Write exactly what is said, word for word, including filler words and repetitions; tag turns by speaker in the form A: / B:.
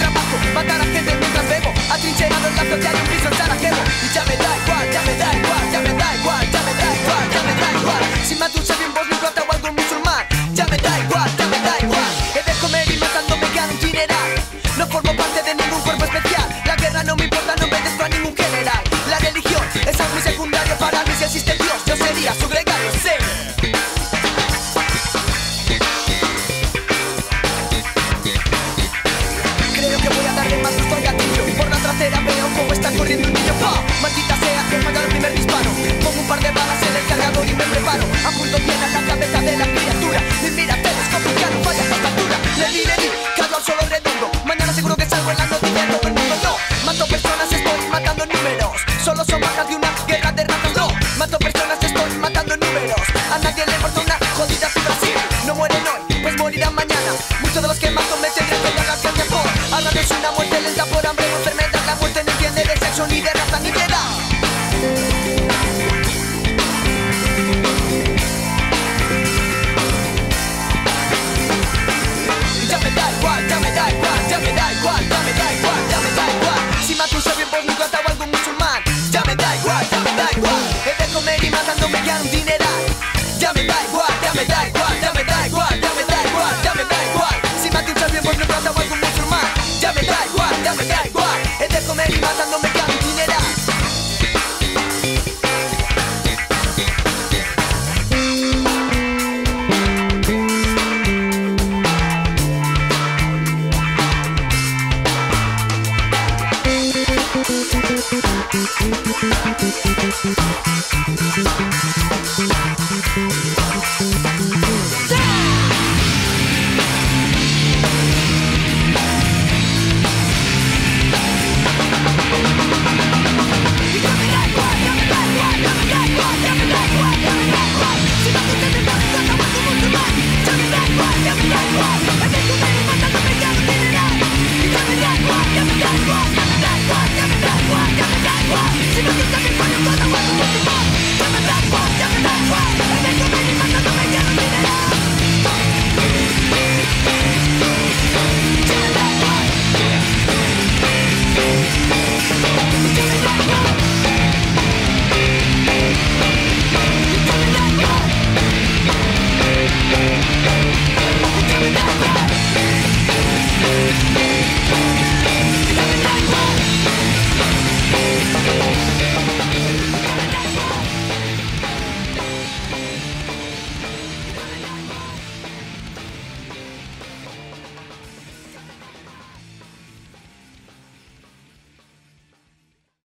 A: trabajo, matar a gente mientras bebo, atrincherado en la flote hay un piso en Sarajevo. Y ya me da igual, ya me da igual, ya me da igual, ya me da igual, ya me da igual. Si mato un sabio en voz, mi plata o algún musulmán, ya me da igual, ya me da igual. He de comer y matando me gano un dineral. No formo parte de ningún cuerpo especial. La guerra no me importa, no obedezco a ningún general. La religión es algo muy secundario para mí. Si existe Dios, yo sería su gregario, sí. Creo que voy a darle más gusto al gatillo. Por la trasera veo cómo está corriendo un niño. ¡Pah! Maldita sea que falla el primer disparo. Pongo un par de balas en el cargador y me preparo. Apunto bien a la cabeza de la criatura. Y mira, telescopio ya no falla esta altura. Le di, le di, caigo al suelo redondo. Mañana seguro que salgo en la noticia de todo el mundo. No, mato personas, estoy matando números. Solo son bajas de una guerra de ratas. No, mato personas, estoy matando números. A nadie le importa una jodida si Brasil no mueren hoy, pues morirán mañana. Muchos de los que mato me tendrán que dar gracias por. Ahora no es una muerte lenta por hambre o enfermedad. La muerte no entiende de sexo ni de raza ni de edad. Ya me da igual, ya me da igual, ya me da igual, ya me da igual, ya me da igual. Si mato un sabio por mi plata o algún musulmán, ya me da igual, ya me da igual. He de comer y matando me gano un dineral. Ya me da igual, ya me da igual, ya me da igual, ya me da igual, ya me da igual. Si mato un sabio por mi plata o algún musulmán, ya me da igual, ya me da igual. He de comer y matando me gano un dineral.
B: Yeah!